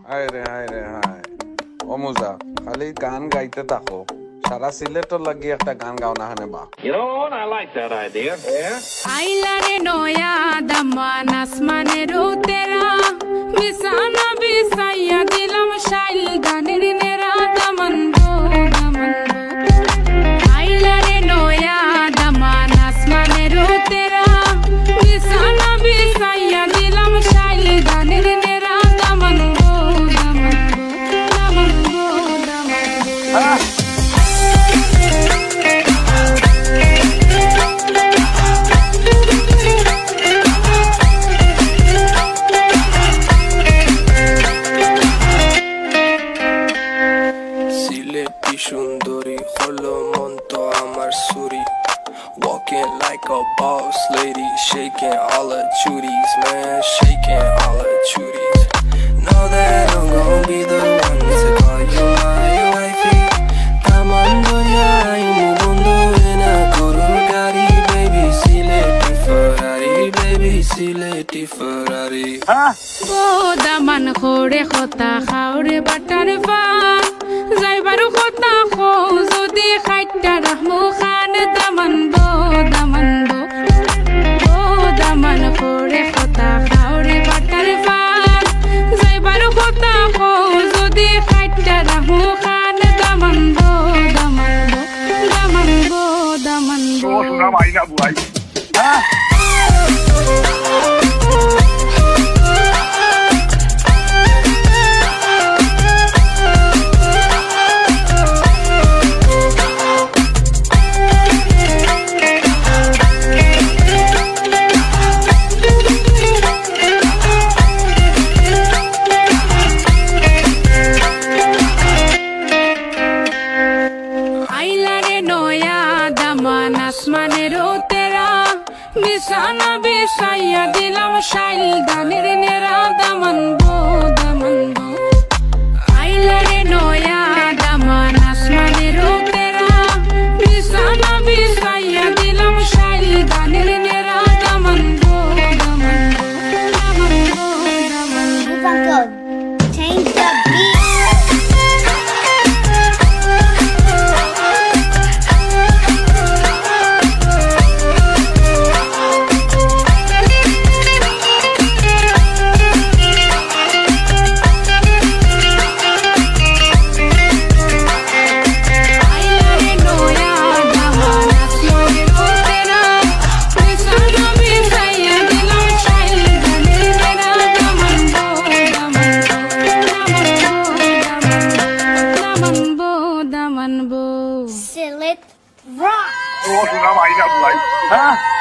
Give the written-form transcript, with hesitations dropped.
হায় রে হায় রে হায় অমুজা খালি গান গাইতে থাকো সারা সিলেটর লাগি একটা গান গাও না হানে বা You know what? I like that idea. Yeah. আইলারে নয়া দামান আসমানের তেরা বিছানা বিছাইয়া দিলাম শাইল গানের নেরা দামান গো দামান আইলারে নয়া দামান আসমানের তেরা বিছানা বিছাইয়া দিলাম শাইল গানের নেরা দামান গো দামান দামান গো দামান Shunduri, holo monto amar suri. Walking like a boss lady, shaking all her chuties, man, shaking all her chuties. Know that I'm gon' be the one to call you my wifey. Tamando ya imubundo ena kurugari, baby, sileti Ferrari, baby, sileti Ferrari. O daman khore khota khaure batar va. যাইবারু কথা খো যদি খাইটা রাহমু খান দামান বো দামান করে কথা খাওরে butter পান যাইবারু কথা খো যদি খাইটা রাহমু খান দামান বো দামান বো শোনা ভাই না বুয়াই বিছানা বিছাইয়া দিলাম শাইল গানের নেরা দামান বো আইলারে নয়া দামান আসমানের তেরা বিছানা বিছাইয়া দিলাম শাইল গানের নেরা দামান বো Change the beat. Sillet rock. শোনা ভাই না বুয়াই